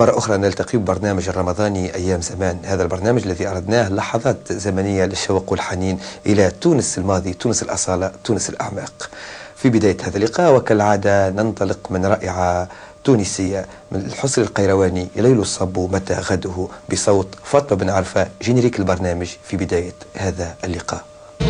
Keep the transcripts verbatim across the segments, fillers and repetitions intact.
مرة أخرى نلتقي ببرنامج الرمضاني أيام زمان. هذا البرنامج الذي أردناه لحظات زمنية للشوق والحنين إلى تونس الماضي، تونس الأصالة، تونس الأعماق. في بداية هذا اللقاء وكالعادة ننطلق من رائعة تونسية من الحسن القيرواني ليل الصب متى غده بصوت فاطمة بن عرفة، جينيريك البرنامج في بداية هذا اللقاء.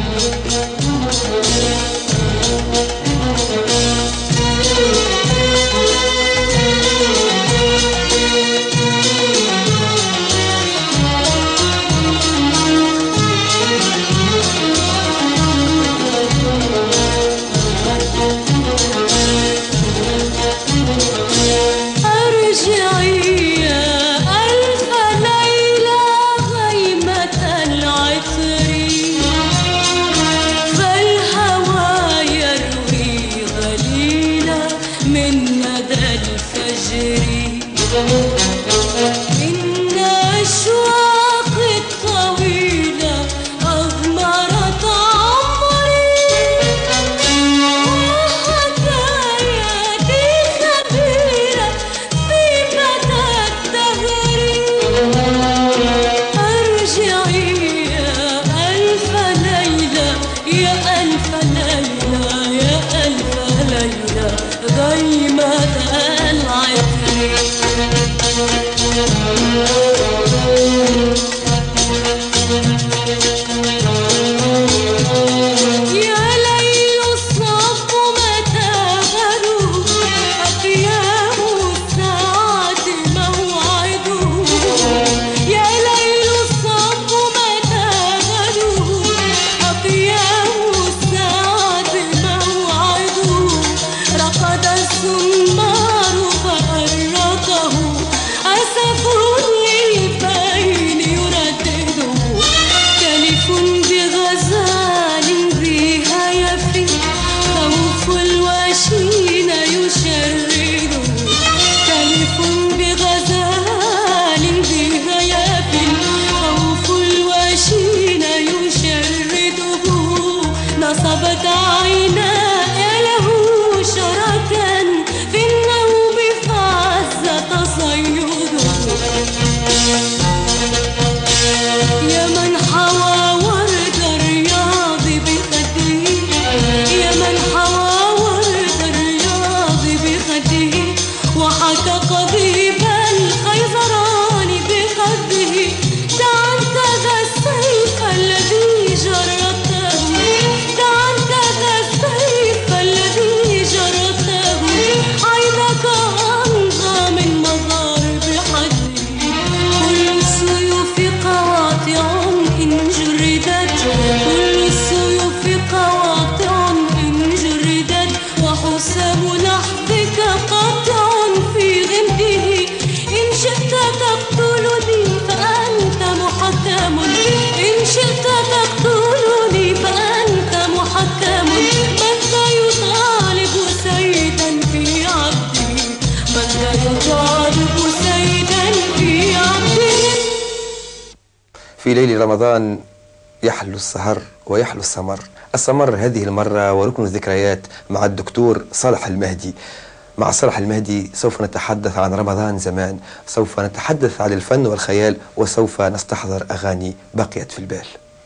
في ليل رمضان يحلو السهر ويحلو السمر. السمر هذه المرة وركن الذكريات مع الدكتور صالح المهدي. مع صالح المهدي سوف نتحدث عن رمضان زمان، سوف نتحدث عن الفن والخيال، وسوف نستحضر أغاني بقيت في البال.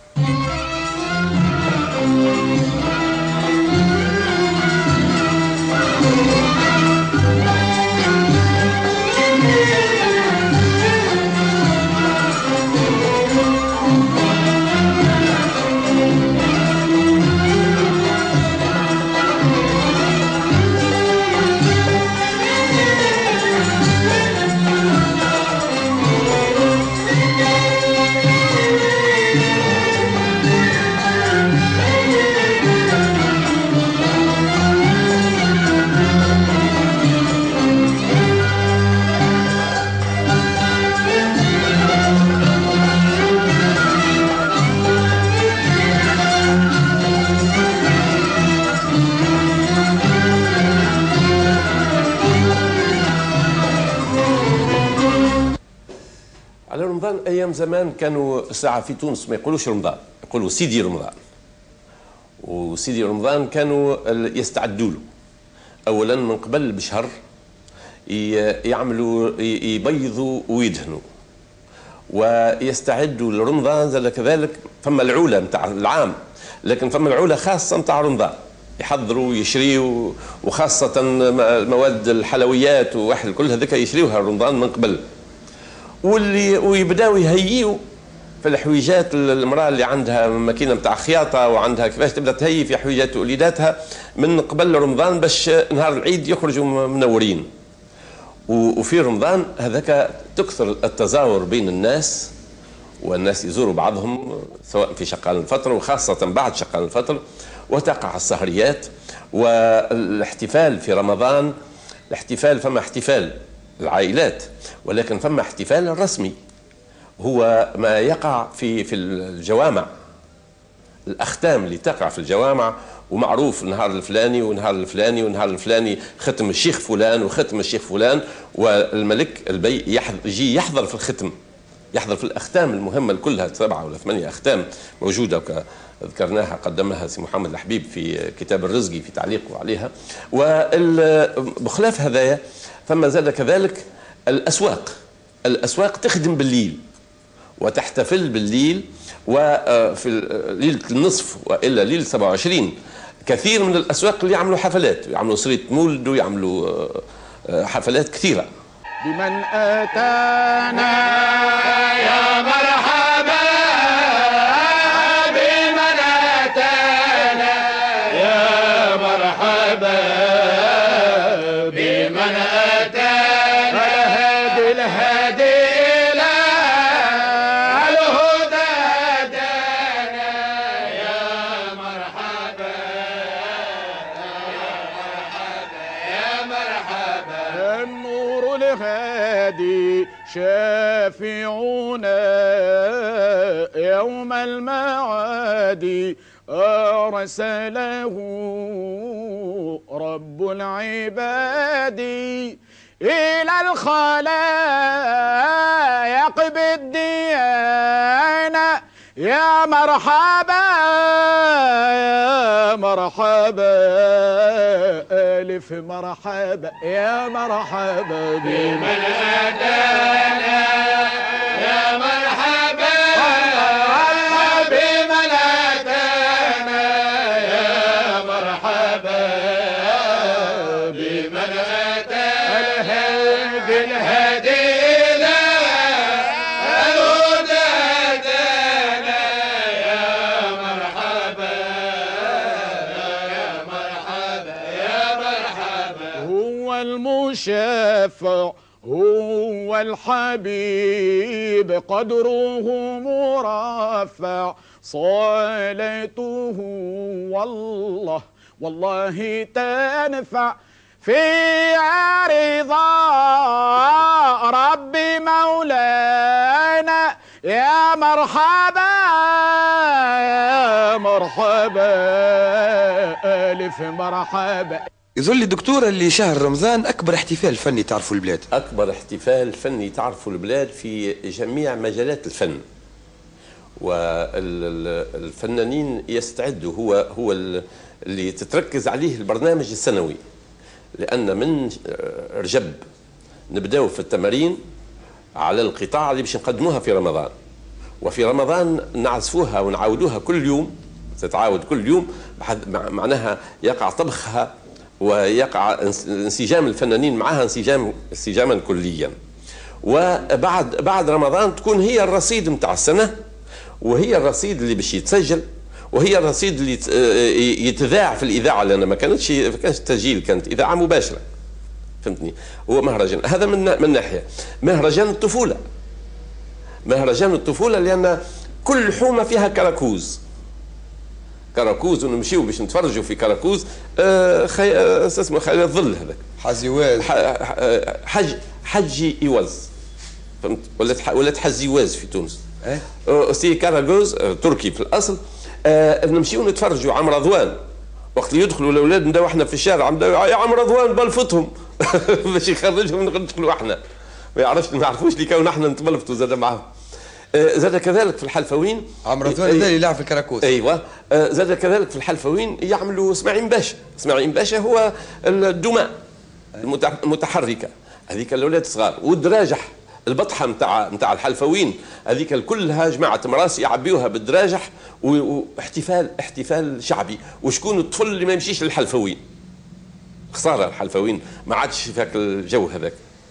على رمضان ايام زمان كانوا ساعه في تونس ما يقولوش رمضان، يقولوا سيدي رمضان. وسيدي رمضان كانوا يستعدوا له اولا من قبل بشهر، يعملوا يبيضوا ويدهنوا ويستعدوا لرمضان. زاد كذلك فما العولة نتاع العام، لكن فما العولة خاصة نتاع رمضان، يحضروا يشريوا، وخاصة مواد الحلويات وواحد كل هذيك يشريوها رمضان من قبل، واللي ويبداو يهيئوا في الحويجات. المراه اللي عندها ماكينه نتاع خياطه وعندها كيفاش تبدا تهيئ في حويجات وليداتها من قبل رمضان باش نهار العيد يخرجوا منورين. وفي رمضان هذاك تكثر التزاور بين الناس، والناس يزوروا بعضهم سواء في شقان الفطر وخاصة بعد شقان الفطر، وتقع السهريات والاحتفال في رمضان. الاحتفال فما احتفال العائلات، ولكن فما احتفال الرسمي هو ما يقع في في الجوامع، الأختام اللي تقع في الجوامع، ومعروف النهار الفلاني ونهار الفلاني ونهار الفلاني ختم الشيخ فلان وختم الشيخ فلان، والملك البي يحضر يجي يحضر في الختم، يحضر في الأختام المهمة كلها، سبعة ولا ثمانية أختام موجودة ذكرناها قدمها سي محمد الحبيب في كتاب الرزقي في تعليقه عليها. وبخلاف هذايا ثم زاد كذلك الأسواق، الأسواق تخدم بالليل وتحتفل بالليل، وفي ليلة النصف وإلا ليلة سبعة وعشرين كثير من الأسواق اللي يعملوا حفلات، يعملوا صريط مولد ويعملوا حفلات كثيرة. بمن أتانا يا مرحبا، بمن أتانا يا مرحبا، بمن أتانا الهادي الهادي إلى الهدى هدانا، يا مرحبا يا مرحبا يا مرحبا. النور الهادي شافعنا يوم المعاد، أرسله رب العباد إلى الخلائق بالديانة. يا مرحبا يا مرحبا ألف مرحبا يا مرحبا بمن أتانا يا مرحبا، بمن أتانا يا مرحبا، بمن أتانا الهادي الهادي إلى الهدى هدانا، يا مرحبا يا مرحبا يا مرحبا. هو المشفع هو الحبيب قدره مرفع، صلاته والله والله تنفع في رضا رب مولانا. يا مرحبا يا مرحبا ألف مرحبا. يظل لي دكتور اللي شهر رمضان أكبر احتفال فني تعرفوا البلاد، أكبر احتفال فني تعرفوا البلاد في جميع مجالات الفن، والفنانين يستعدوا، هو هو اللي تتركز عليه البرنامج السنوي، لأن من رجب نبداو في التمارين على القطاع اللي باش نقدموها في رمضان، وفي رمضان نعزفوها ونعاودوها كل يوم، تتعاود كل يوم، معناها يقع طبخها ويقع انسجام الفنانين معها انسجام انسجاما كليا. وبعد بعد رمضان تكون هي الرصيد نتاع السنه، وهي الرصيد اللي باش يتسجل، وهي الرصيد اللي يتذاع في الاذاعه، لان ما كانتش ما كانش تسجيل، كانت اذاعه مباشره، فهمتني. هو مهرجان هذا من من ناحيه. مهرجان الطفوله، مهرجان الطفوله لان كل حومه فيها كراكوز، كراكوز، ونمشيو باش نتفرجوا في كراكوز. آه خي... آه اسمه خيال الظل هذاك حزيواز، حج حجي ايواز، فهمت، ولات ولات حزيواز في تونس. ايه آه سي كراكوز آه تركي في الاصل. آه نمشيو نتفرجوا عم رضوان، وقت اللي يدخلوا الاولاد نبداو احنا في الشارع، يا عم رضوان بلفطهم باش يخرجهم ندخلوا احنا، ما يعرفش ما يعرفوش اللي كانوا احنا نتبلفطوا زاد معاهم. زاد كذلك في الحلفوين عم رضوان هذا اللي يلعب في الكراكوز. ايوه. زاد كذلك في الحلفوين يعملوا اسماعيل باشا. اسماعيل باشا هو الدماء المتحركه، هذيك الاولاد صغار، والدراجح البطحه نتاع نتاع الحلفويين هذيك كلها جماعه مراس يعبيوها بالدراجح، واحتفال احتفال شعبي. وشكون الطفل اللي ما يمشيش للحلفويين؟ خساره الحلفويين ما عادش في هاك الجو هذاك.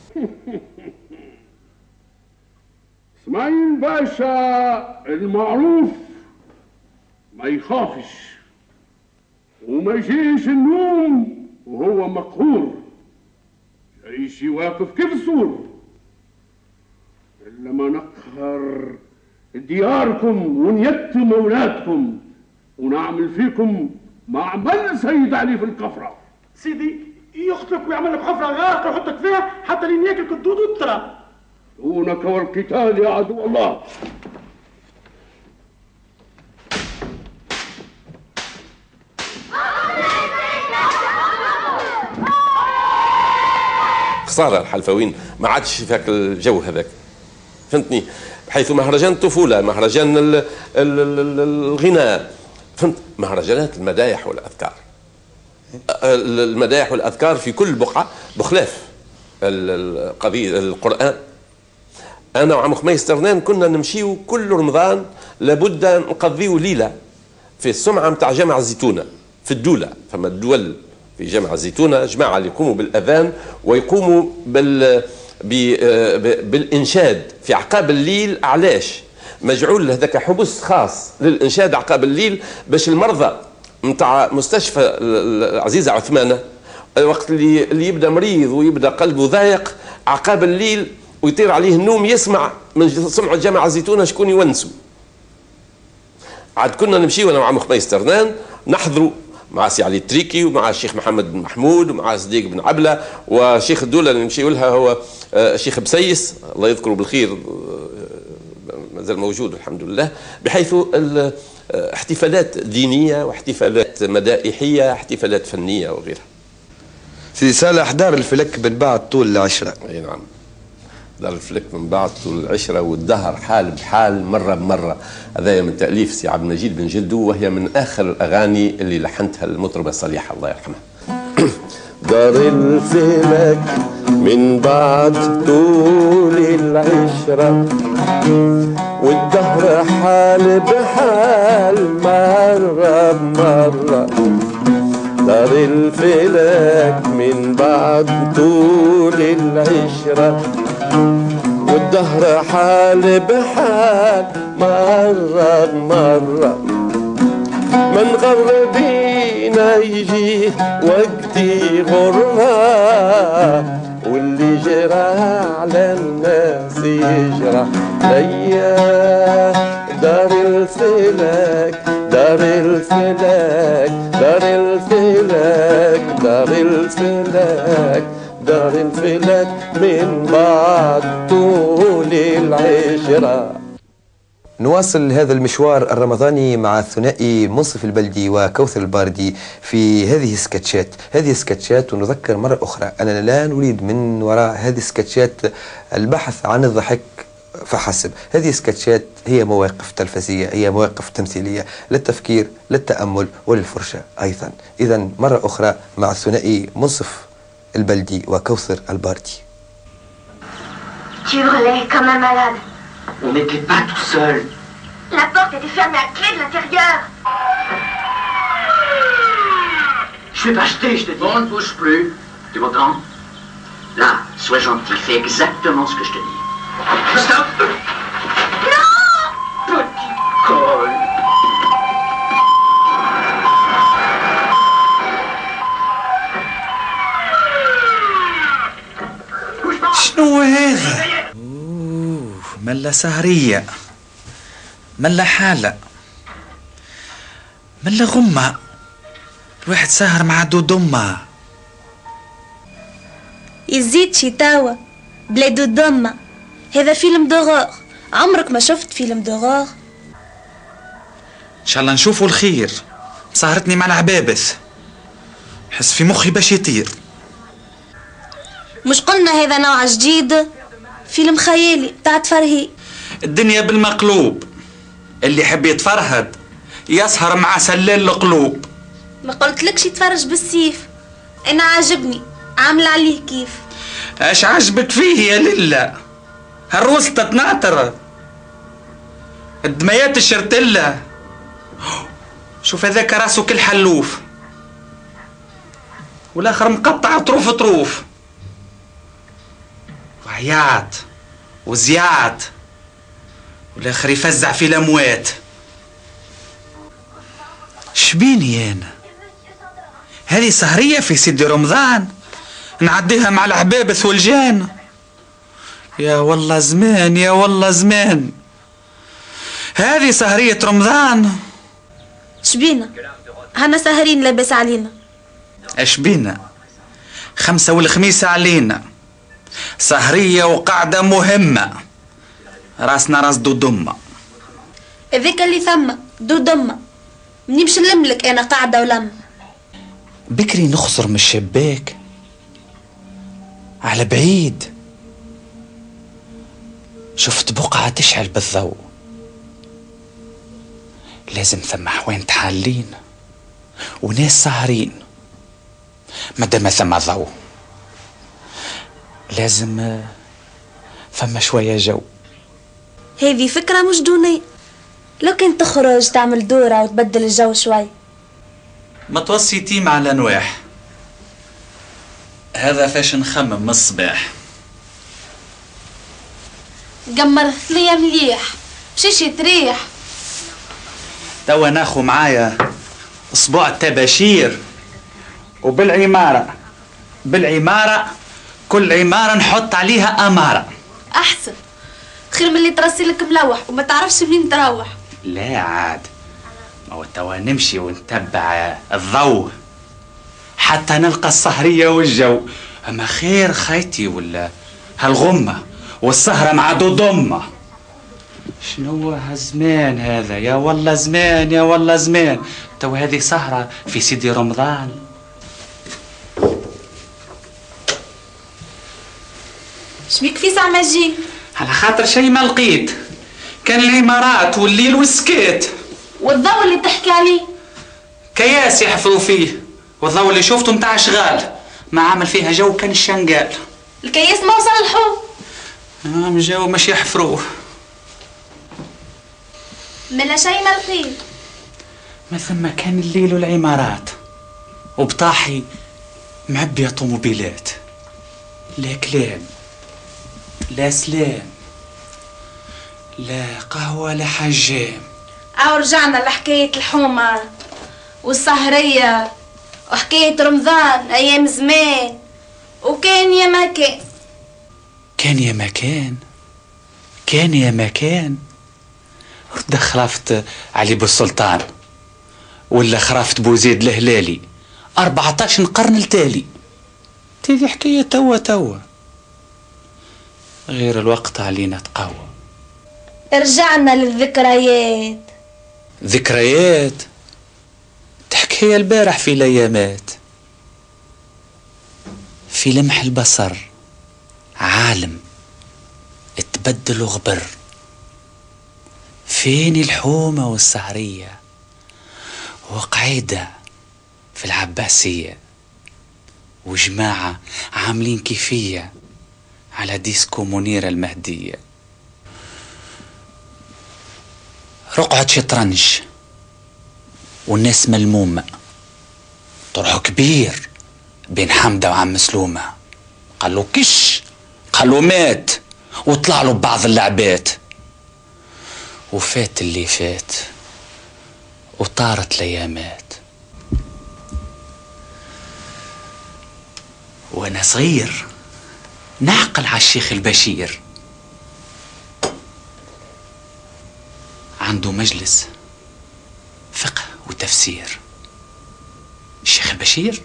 اسماعيل باشا المعروف ما يخافش وما يجيش النوم وهو مقهور، يعيش واقف كيف السور. إلا ما نقهر دياركم ونيتم أولادكم ونعمل فيكم ما عمل سيد علي في القفرة. سيدي يقتلك ويعمل لك حفرة غارقة ويحطك فيها حتى لين ياكلك الدود والترى. دونك والقتال يا عدو الله. خساره الحلفويين ما عادش في هاك الجو هذاك، فهمتني؟ بحيث مهرجان الطفوله، مهرجان ال ال ال الغناء، فهمت؟ مهرجانات المدايح والاذكار. المدايح والاذكار في كل بقعه بخلاف القضيه القران. انا وعم خميس ترنان كنا نمشيو كل رمضان لابد نقضيو ليله في السمعه نتاع جامع الزيتونه في الدوله. فما الدول في جامع الزيتونه جماعه اللي يقوموا بالاذان ويقوموا بال بالانشاد في عقاب الليل. علاش مجعول هذاك حبس خاص للانشاد عقاب الليل باش المرضى نتاع مستشفى العزيزه عثمانه وقت اللي اللي يبدا مريض ويبدا قلبه ضايق عقاب الليل ويطير عليه النوم يسمع من سمعة جامع الزيتونه شكون يونسوا. عاد كنا نمشي وانا وعم خميس ترنان نحضروا مع سي علي التريكي ومع الشيخ محمد بن محمود ومع صديق بن عبله وشيخ الدوله اللي نمشيو لها هو الشيخ بسيس الله يذكره بالخير مازال موجود الحمد لله. بحيث احتفالات دينيه واحتفالات مدائحيه احتفالات فنيه وغيرها. سيدي صالح دار الفلك من بعد طول العشره. اي نعم دار الفلك من بعد طول العشره والدهر حال بحال مره بمره. هذايا من تاليف سي عبد المجيد بن جدو وهي من اخر الاغاني اللي لحنتها المطربه صليحه الله يرحمها. دار الفلك من بعد طول العشره والدهر حال بحال مره بمره. دار الفلك من بعد طول العشره والدهر حال بحال مرة بمرة. من غربينا يجي وقتي غرة واللي جرى على الناس يجرى ليا. دار الفلك دار الفلك دار الفلك دار الفلك دار الفلك من بعد طول العشرة. نواصل هذا المشوار الرمضاني مع الثنائي منصف البلدي وكوثر الباردي في هذه السكتشات. هذه السكتشات ونذكر مرة أخرى أننا لا نريد من وراء هذه السكتشات البحث عن الضحك فحسب. هذه السكتشات هي مواقف تلفزية، هي مواقف تمثيلية للتفكير للتأمل وللفرشة أيضا. إذا مرة أخرى مع الثنائي منصف البلدي وكوثر الباردي. Tu hurlais comme un malade. On n'était pas tout seul. La porte était fermée à clé de l'intérieur. Je vais m'acheter, je te dis. On ne bouge plus. Tu m'entends? Là, sois gentil, fais exactement ce que je te dis. Stop! Non! Petit col. شنو هذا؟ اوه ملا سهرية، ملا حالة، ملا غمة، الواحد سهر مع دود أمه. يزيد شي توا بلا دود أمه. هذا فيلم دوغور، عمرك ما شفت فيلم دوغور؟ إن شاء الله نشوفوا الخير. سهرتني مع العبابس، حس في مخي باش يطير. مش قلنا هذا نوع جديد؟ فيلم خيالي بتاع تفرهي. الدنيا بالمقلوب، اللي يحب يتفرهد يسهر مع سلال القلوب. ما قلتلكش يتفرج بالسيف، انا عاجبني عامل عليه كيف. اش عجبك فيه يا لله؟ هالروس تتناطر، الدميات الشرتلة، شوف هذاك راسه كل حلوف، والاخر مقطع طروف طروف، وعياط وزياط، والاخر يفزع في الاموات. شبيني انا؟ هذه سهرية في سيدي رمضان نعديها مع العبابث والجان؟ يا والله زمان، يا والله زمان، هذه سهرية رمضان. شبينا؟ هنا سهرين لاباس علينا. اش بينا؟ خمسة والخميس علينا، سهرية وقعدة مهمة، راسنا راس دو دمة. هذاك اللي ثم دو دمة، مني باش نلملك انا قاعدة ولم. بكري نخسر من الشباك على بعيد، شفت بقعة تشعل بالضوء، لازم ثم حوين تحالين وناس سهرين، مادام ثم ضوء لازم ثم شوية جو. هذه فكرة مش دونية، لو كنت تخرج تعمل دورة وتبدل الجو شوي. ما توصي تيم على نواح، هذا فاش نخمم من الصباح. قمر ثلية مليح، مشيشي تريح. توا ناخو معايا اسبوع التباشير، وبالعمارة بالعمارة كل عمارة نحط عليها أمارة. أحسن، خير من اللي ترسلك ملوح وما تعرفش منين تروح. لا عاد، ما هو توا نمشي ونتبع الضوء حتى نلقى السهرية والجو. أما خير خيتي ولا هالغمة والسهرة مع دودمة. شنو هالزمان هذا؟ يا والله زمان، يا والله زمان. تو هذه سهرة في سيدي رمضان. شبيك في ساعة ما تجي؟ على خاطر شي ما لقيت، كان العمارات والليل والسكيت. والضوء اللي تحكي عليه؟ كياس يحفروا فيه، والضوء اللي شفته متاع شغال، ما عمل فيها جو كان الشنقال. الكياس ما وصل الحوم. آه جو مش يحفروه. ملا شي ما لقيت. ما ثم كان الليل والعمارات، وبطاحي معبية طوموبيلات، لا كلام لا سلام لا قهوة لا حجام. أو رجعنا لحكاية الحومة والسهرية وحكاية رمضان أيام زمان، وكان يا ما كان. كان يا ما كان كان يا ما كان. رد خرافت علي بالسلطان ولا خرافت بوزيد الهلالي أربعتاش قرن التالي. تيجي حكاية توا توا، غير الوقت علينا تقوى. رجعنا للذكريات. ذكريات تحكي البارح في الايامات، في لمح البصر عالم اتبدل وغبر. فين الحومة والسهرية وقعيدة في العباسية، وجماعة عاملين كيفية على ديسكو منيرة المهدية. رقعة شطرنج والناس ملمومة، طرح كبير بين حمدة وعم سلومة. قالوا كش، قالوا مات، وطلع له بعض اللعبات. وفات اللي فات وطارت الايامات. وانا صغير نعقل على الشيخ البشير، عنده مجلس فقه وتفسير. الشيخ البشير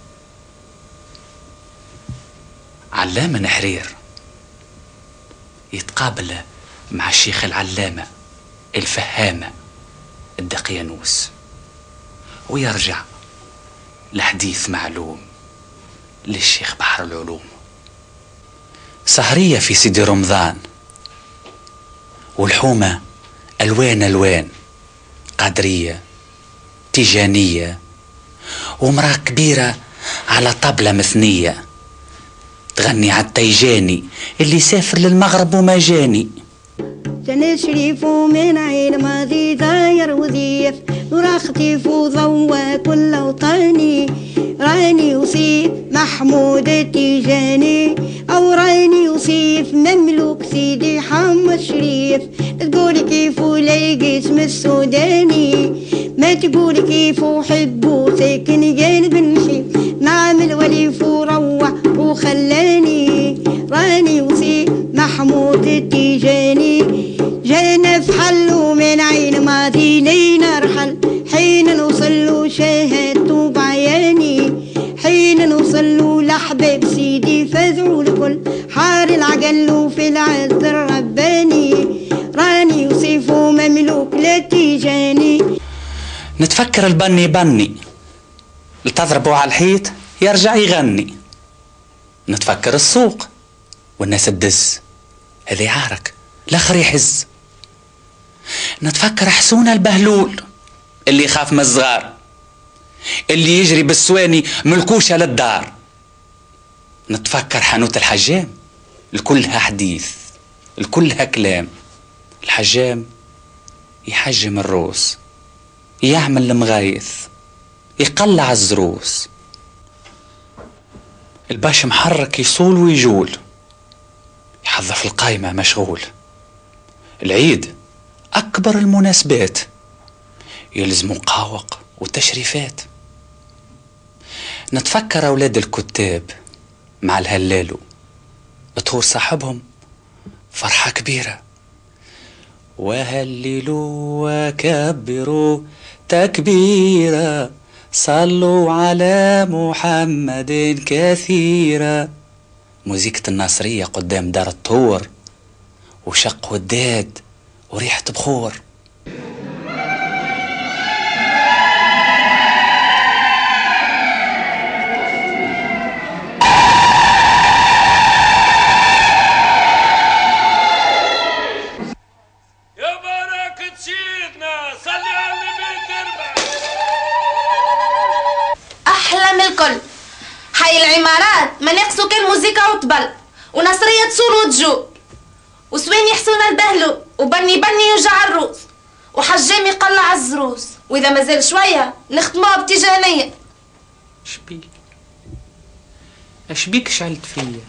علامة نحرير، يتقابل مع الشيخ العلامة الفهامة الدقيانوس، ويرجع لحديث معلوم للشيخ بحر العلوم. سهرية في سيدي رمضان، والحومة ألوان ألوان، قادرية تيجانية، ومرأة كبيرة على طبلة مثنية تغني عالتيجاني اللي سافر للمغرب وما جاني. سنشرف من عين ماضي داير وضيف نور خطيف وضوى كل وطني راني وصيف محمود التيجاني او راني وصيف مملوك سيدي حمد شريف. تقولي كيف ولاقي اسم السوداني ما تقولي كيف وحبه ساكن جانب النحيف نعمل وليف وروح وخلاني راني وصيف محمود التيجاني جانا في حلو من عين ماضي لينا رحل حين نوصلو شاهدتو بعياني حين نوصلو لحباب سيدي فزعوا الكل حار العقل في العز الرباني راني وصيفو مملوك لا تيجاني. نتفكر البني بني لتضربوا على الحيط يرجع يغني. نتفكر السوق والناس تدز هذا يعارك الاخر يحز. نتفكر حسون البهلول اللي يخاف من الصغار اللي يجري بالسواني ملكوشة للدار. نتفكر حانوت الحجام الكلها حديث الكلها كلام. الحجام يحجم الروس يعمل المغايث يقلع الزروس. الباش محرك يصول ويجول يحضر في القايمة مشغول. العيد أكبر المناسبات يلزموا قاوق وتشريفات. نتفكر أولاد الكتاب مع الهلالو طهور صاحبهم فرحة كبيرة. وهللوا وكبروا تكبيرا صلوا على محمد كثيرا. موزيكة الناصرية قدام دار الطور وشق وداد وريحة بخور. الكل حي العمارات ما نقصوا كان موزيكا وطبل ونصرية تصول وتجو وسوين يحسون البهلو وبني بني يوجع الروس وحجام يقلع الزروس واذا مازال شويه نختموها بتيجانيه. اشبيك اشبيك شعلت فيا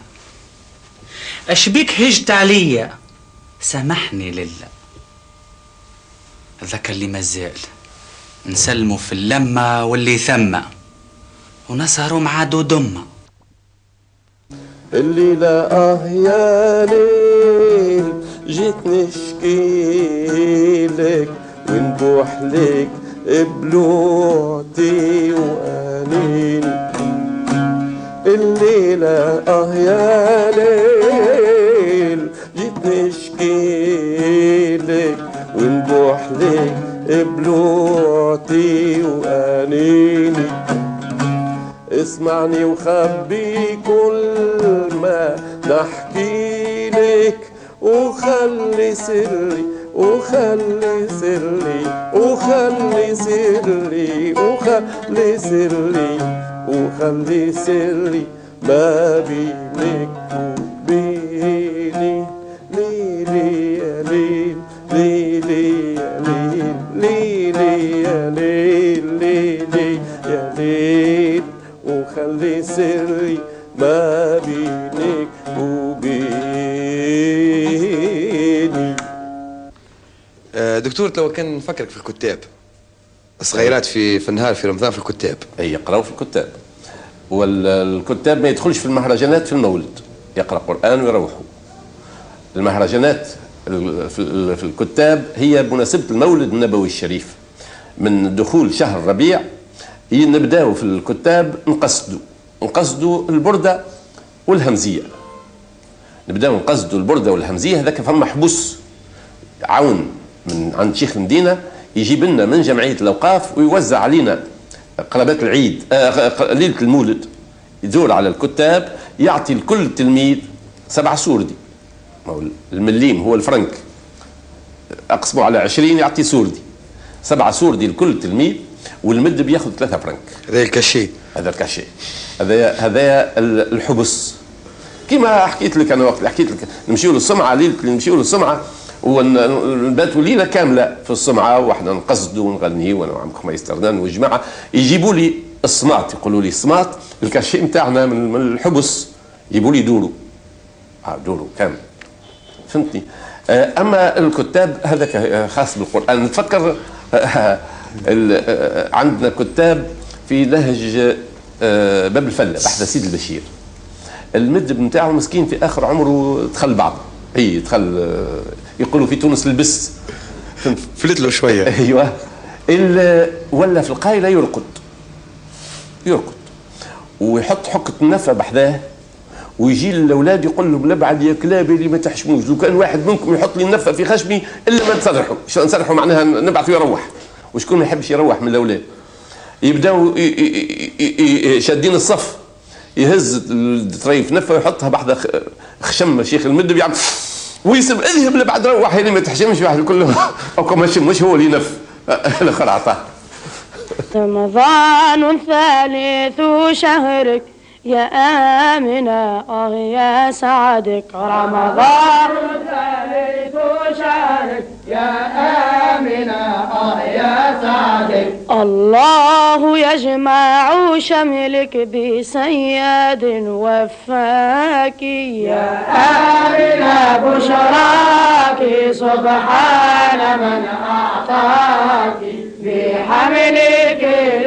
اشبيك هجت عليا سامحني لله. ذاك اللي مازال نسلموا في اللمة واللي ثم ونسهروا مع دودمة. الليلة اه يا ليل جيت نشكيلك ونبوح لك بلوعتي وانيني. الليلة اه يا ليل جيت نشكيلك ونبوح لك بلوعتي وانيني. اسمعني وخبي كل ما نحكي لك وخلي سري وخلي سري وخلي سري وخلي سري وخلي سري ما بينك وبيني. ليلي يا ليل ليلي يا ليل ليلي يا ليل ليلي يا ليل وخلي سري ما بينك وبيني. دكتور لو كان نفكرك في الكتاب الصغيرات في في النهار في رمضان في الكتاب اي يقراوا في الكتاب والكتاب ما يدخلش في المهرجانات في المولد يقرا قرآن ويروحوا. المهرجانات في الكتاب هي بمناسبة المولد النبوي الشريف من دخول شهر الربيع نبداو في الكتاب نقصدوا نقصدوا البردة والهمزية. نبداو نقصدوا البردة والهمزية. هذاك فما حبوس عون من عند شيخ المدينة يجيب لنا من جمعية الأوقاف ويوزع علينا قرابات العيد آه ليلة المولد. يدور على الكتاب يعطي لكل تلميذ سبع سوردي. المليم هو الفرنك أقسمه على عشرين يعطي سوردي. سبع سوردي لكل تلميذ والمد بياخذ ثلاثة فرنك. هذا الكاشي هذا الكاشي هذا هذا الحبس. كيما حكيت لك انا وقت اللي حكيت لك نمشيو للسمعه، ليله اللي نمشيو للسمعه ونباتوا ليله كامله في السمعه واحنا نقصدوا ونغنيوا وانا وعم خميس تردان والجماعه يجيبوا لي الصماط، يقولوا لي الصماط الكاشي نتاعنا من الحبس يجيبوا لي دورو اه دورو كامل، فهمتني. اما الكتاب هذاك خاص بالقران. نتفكر عندنا كتاب في نهج باب الفله بحث سيد البشير، المدب نتاعو مسكين في اخر عمره دخل بعض، اي دخل يقولوا في تونس البس فلت له شويه. ايوه ولا في القايله يرقد يرقد ويحط حكه النفه بحذاه ويجي للاولاد يقول لهم لبعد يا كلاب اللي ما تحشموش، لو كان واحد منكم يحط لي النفه في خشمي الا ما نسرحوا، شو نسرحوا معناها نبعثوا يروح، وشكون ما يحبش يروح من الاولاد. يبداو شادين الصف، يهز الطريف نفه ويحطها بحذا خشم شيخ المدب يعني ويسب اذهب لبعد روح اللي ما تحشمش واحد كله او ما مش هو اللي نف الاخر عطاه. رمضان ثالث شهرك يا آمنة آه يا سعدك، رمضان ثالث شهرك يا آمنة آه يا سعدك، الله يجمع شملك بسياد وفاك يا آمنة بشراك سبحان من أعطاك بحملك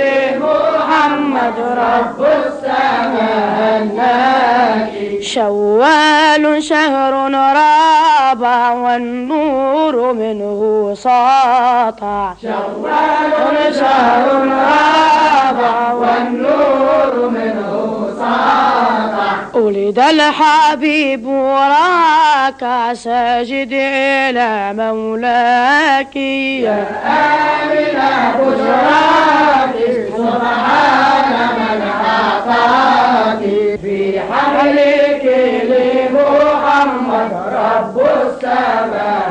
لمحمد رب السماء هناك. شوال شهر رابع والنور منه ساطع، شوال شهر رابع والنور منه ساطع، ولد الحبيب وراك ساجد إلى مولاك يا آمنة بشراك سبحان من أعطاك بحملك لمحمد رب السماء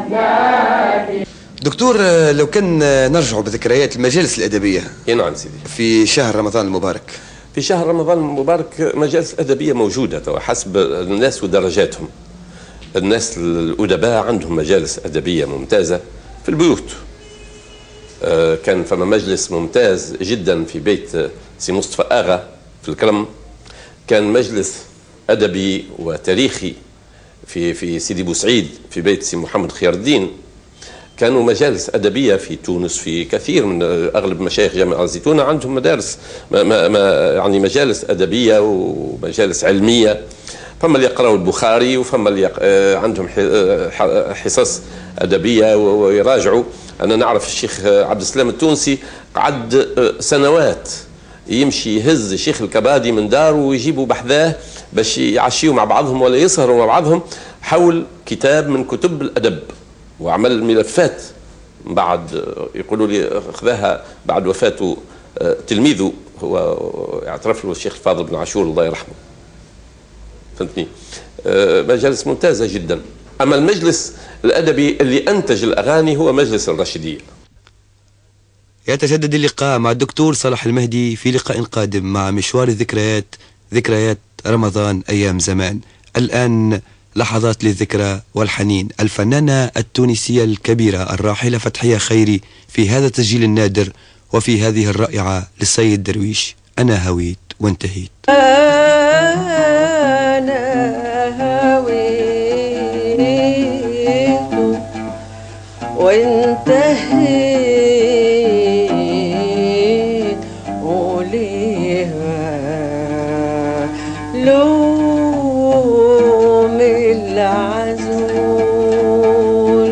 هناك. دكتور لو كان نرجع بذكريات المجالس الأدبية. نعم سيدي. في شهر رمضان المبارك. في شهر رمضان المبارك مجالس أدبية موجودة توا حسب الناس ودرجاتهم. الناس الأدباء عندهم مجالس أدبية ممتازة في البيوت. آه كان فما مجلس ممتاز جدا في بيت سي مصطفى آغا في الكرم، كان مجلس أدبي وتاريخي في في سيدي بوسعيد في بيت سي محمد خيار الدين. كانوا مجالس أدبية في تونس في كثير من أغلب مشايخ جامعة الزيتونة عندهم مدارس ما ما يعني مجالس أدبية ومجالس علمية، فما اللي يقرأوا البخاري وفما اللي عندهم حصص أدبية ويراجعوا. أنا نعرف الشيخ عبد السلام التونسي قعد سنوات يمشي يهز الشيخ الكبادي من داره ويجيبوا بحذاه باش يعشيوا مع بعضهم ولا يسهروا مع بعضهم حول كتاب من كتب الأدب، وعمل ملفات بعد يقولوا لي خذاها بعد وفاته تلميذه هو اعترف له الشيخ الفاضل بن عاشور الله يرحمه، فهمتني. مجالس ممتازة جدا. أما المجلس الأدبي اللي أنتج الأغاني هو مجلس الرشيدية. يتجدد اللقاء مع الدكتور صالح المهدي في لقاء قادم مع مشوار الذكريات، ذكريات رمضان أيام زمان. الآن لحظات للذكرى والحنين. الفنانة التونسية الكبيرة الراحلة فتحية خيري في هذا التسجيل النادر وفي هذه الرائعة للسيد درويش. أنا هويت وانتهيت. أنا هويت وانتهيت وليها لوم العزول.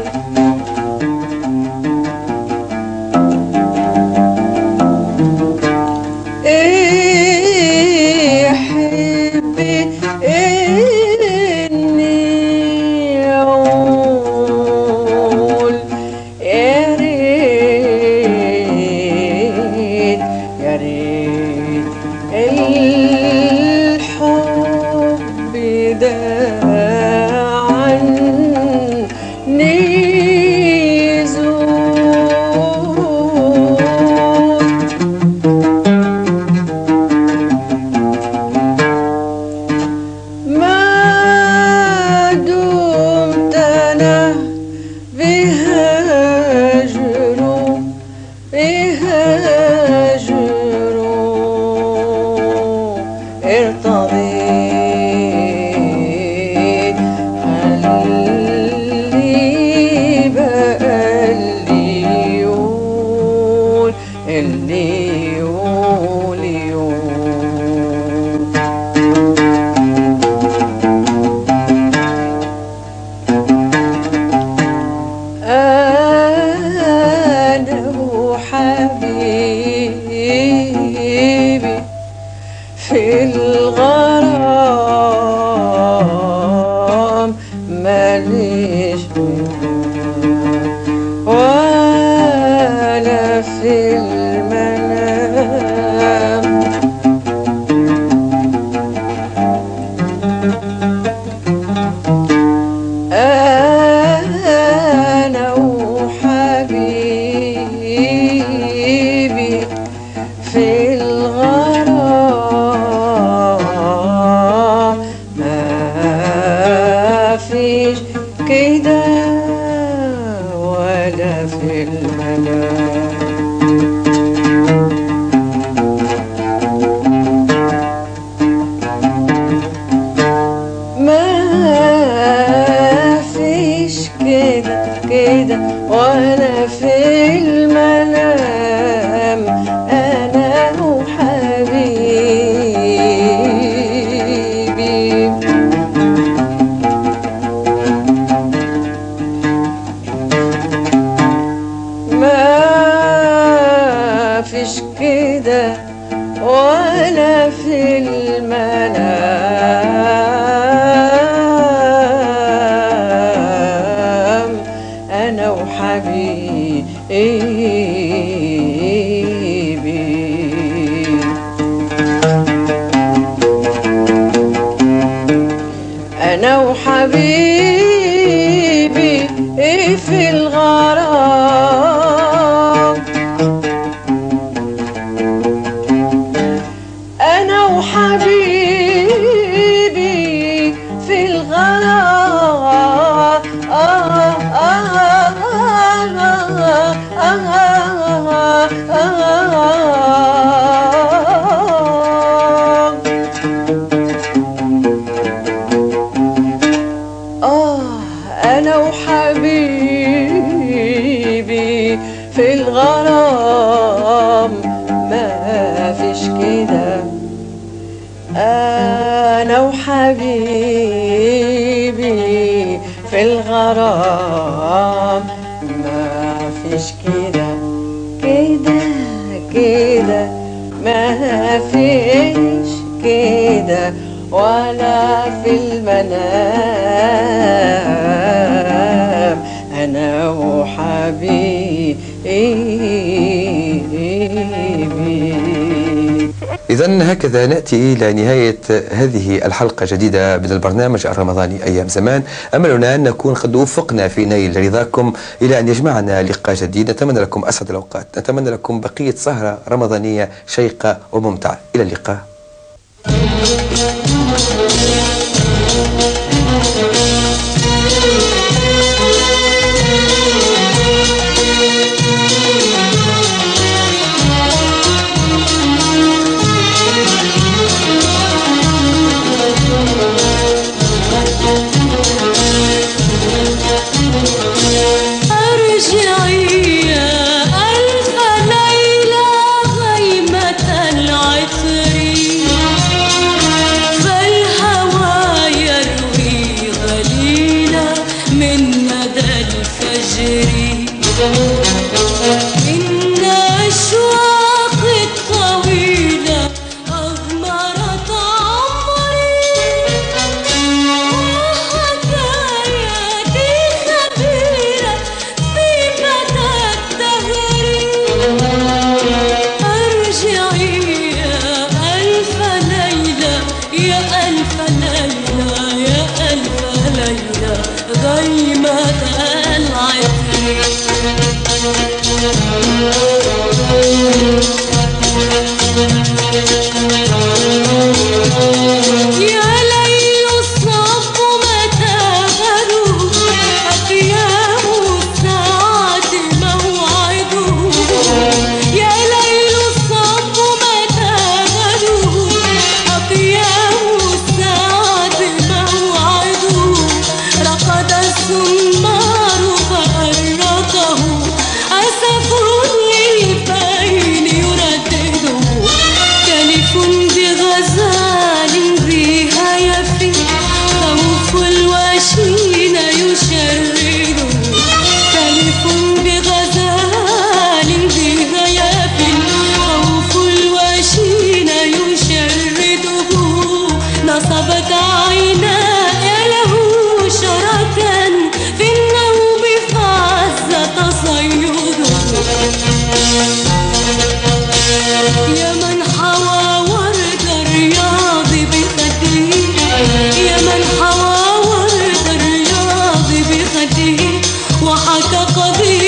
إيه حبي إني أقول يا ريت يا ريت الحب ده عني يزول. ما كده ولا في المنام. كده وانا في المنام انا وحبيبي. ما فيش كده ولا في المنام أنا وحبيبي. أنا وحبيبي في الغرام. أنا وحبيبي في الغرام. آه آه أنا وحبيبي في الغرام ما فيش كده. أنا وحبيبي في الغرام ما فيش كده كده كده ما فيش كده ولا في المنام أنا وحبيبي. إذن هكذا نأتي إلى نهاية هذه الحلقة الجديدة من البرنامج الرمضاني أيام زمان. أملنا أن نكون قد وفقنا في نيل رضاكم إلى أن يجمعنا لقاء جديد. نتمنى لكم أسعد الأوقات، نتمنى لكم بقية سهرة رمضانية شيقة وممتعة. إلى اللقاء. وحكى قضية